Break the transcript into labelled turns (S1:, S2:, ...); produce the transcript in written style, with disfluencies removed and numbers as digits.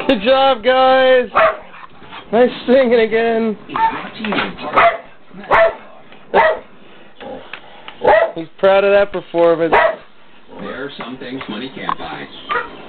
S1: Good job, guys. Nice singing again. He's proud of that performance.
S2: There are some things money can't buy.